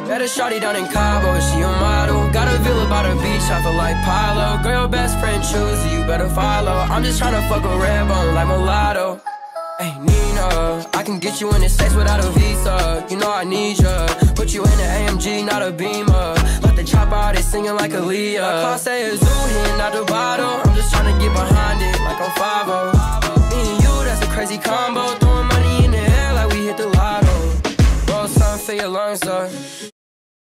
Met a shawty down in Cabo, she a model. Got a villa by the beach, I feel like Pilo. Girl, your best friend choose you, better follow. I'm just tryna fuck a red bone like mulatto. Hey, Nina, I can get you in the States without a visa. You know I need ya. Put you in an AMG, not a Beamer. Let the chopper out, they singing like Aaliyah. My car say a zoo here, not the bottle. I'm just tryna get behind it like I'm